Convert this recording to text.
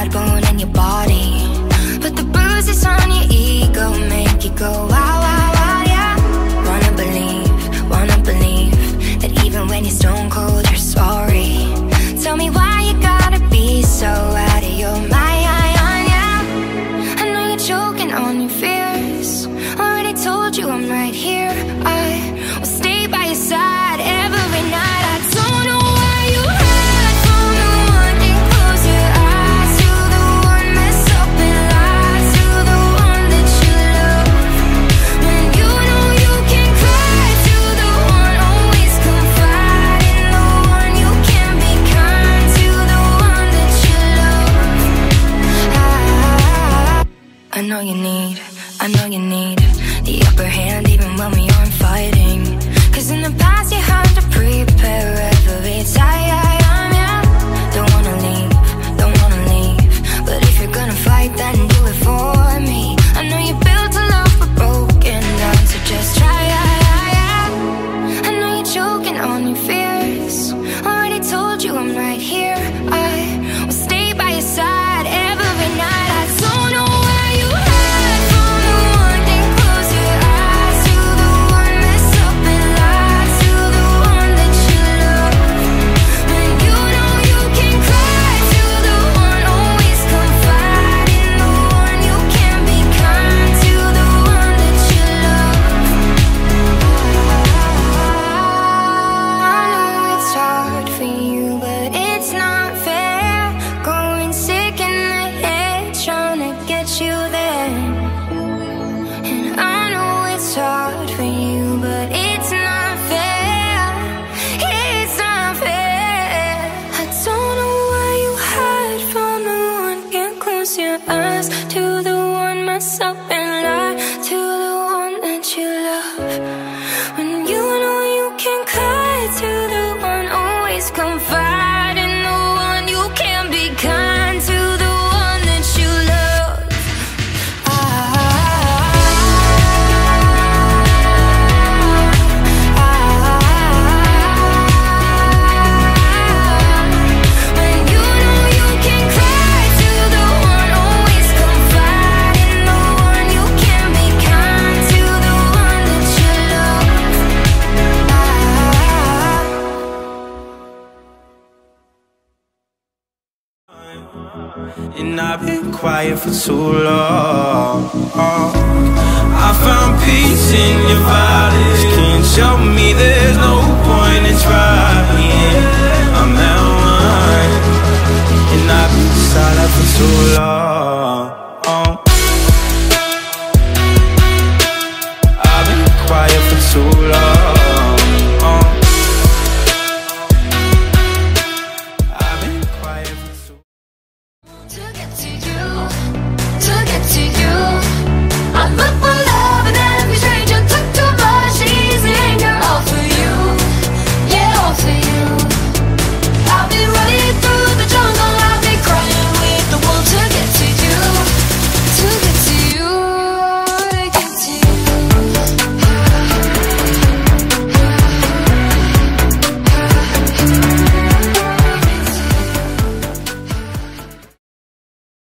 bone in your body, but the bruises on your ego make you go wow, wow, wow, yeah. Wanna believe that even when you're stone cold, you're sorry. Tell me why you gotta be so out of your mind, yeah. I know you're choking on your fears. Already told you I'm right here. I will stay by your side every night. I don't know why you hide from the one. Can close your eyes to the one mess up and lie to the one that you love. When you know you can cry to the one, always confide in the one. You can be kind to the one that you love. I know you need the upper hand even when we aren't fighting. Cause in the past you had to prepare every time, yeah. Don't wanna leave, but if you're gonna fight, then do it for me. I know you built a love but broken down, so just try, yeah. I know you're choking on your fears. Already told you I'm right here. I will stay by your side every night. I don't know where you hide from the one. Can close your eyes to the one mess up and lie to the one that you love. When you know you can cry to the one, always confide in the one. You can be kind to the one that you love. I know it's hard for you, but it's not fair. Going sick in the head, trying to get you there. And I know it's hard for you, but it's not fair. It's not fair. I don't know why you hide from the one. Can't close your eyes to the one mess up and lie to the one that you love. When you know you can cry to the one, always confide in the one. You can be kind to the one that you love. When you know you can cry to the one, always confide in the one. You can be kind to the one that you love. And I've been quiet for too long. I found peace in your violence. Can't show me there's no point in trying. I'm at one, and I've been silent for too long.